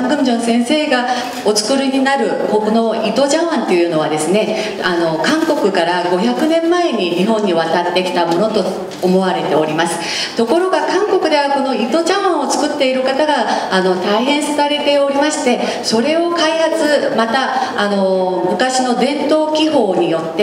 カン・グンジョン先生がお作りになるこの糸茶碗というのはですね、韓国から500年前に日本に渡ってきたものと思われております。ところが韓国ではこの糸茶碗を作っている方が大変廃れておりまして、それを開発、また昔の伝統技法によって、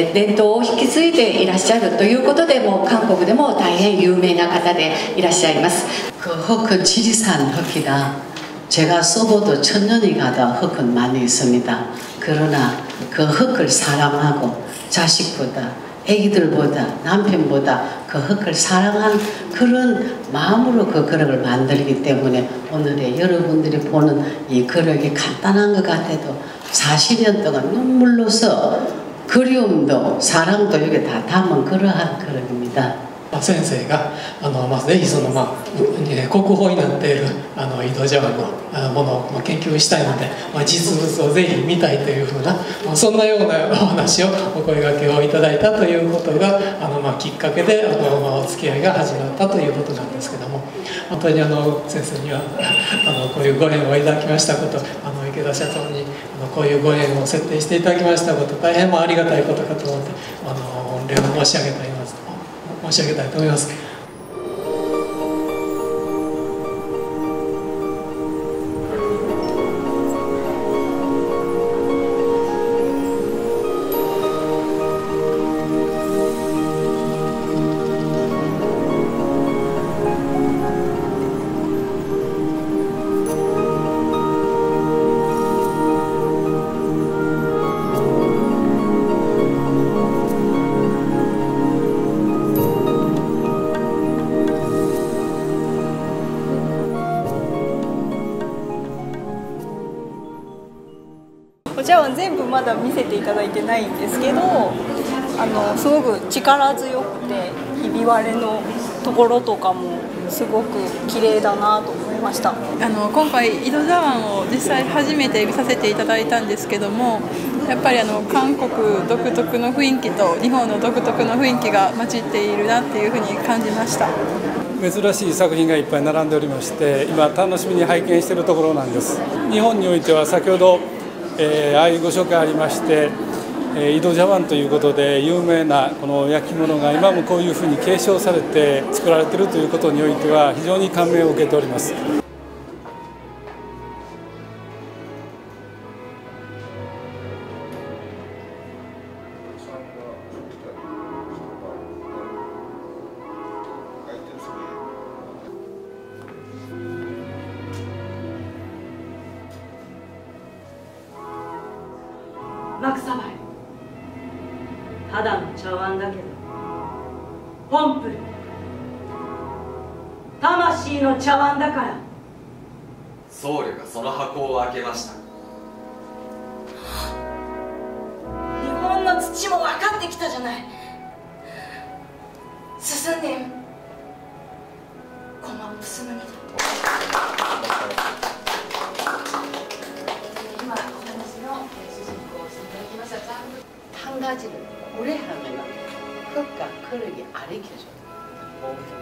伝統を引き継いでいらっしゃるということで、もう韓国でも大変有名な方でいらっしゃいます。 흙은 지리산 흙이다. 제가 써봐도 천년이 가다 흙은 많이 있습니다. 그러나 그 흙을 사랑하고 자식보다 애기들보다 남편보다 그 흙을 사랑한 그런 마음으로 그 그릇을 만들기 때문에 오늘의 여러분들이 보는 이 그릇이 간단한 것 같아도 40년 동안 눈물로서 그리움도 사랑도 여기 다 담은 그러한 그릇입니다. 先生がぜひその国宝になっている井戸茶碗のものを研究したいので、実物をぜひ見たいというふうな、そんなようなお話をお声掛けをいただいたということがきっかけでお付き合いが始まったということなんですけども、本当に先生にはこういうご縁をいただきましたこと、池田社長にこういうご縁を設定していただきましたこと、大変ありがたいことかと思って御礼を申し上げたいと思います。 お茶碗全部まだ見せていただいてないんですけど、すごく力強くてひび割れのところとかもすごく綺麗だなと思いました。 今回井戸茶碗を実際初めて見させていただいたんですけども、やっぱり韓国独特の雰囲気と日本の独特の雰囲気が混じっているなっていうふうに感じました。 珍しい作品がいっぱい並んでおりまして、今楽しみに拝見しているところなんです。日本においては先ほどああいうご紹介ありまして、井戸茶碗ということで有名なこの焼き物が今もこういうふうに継承されて作られているということにおいては非常に感銘を受けております。 幕様、ただの茶碗だけどポンプル魂の茶碗だから。 僧侶がその箱を開けました。 日本の土も分かってきたじゃない。進んで駒を進むにだ。今お話の主人公をしていただきました。한 가지를 오래 하면 흙과 그릇이 아리켜줘요.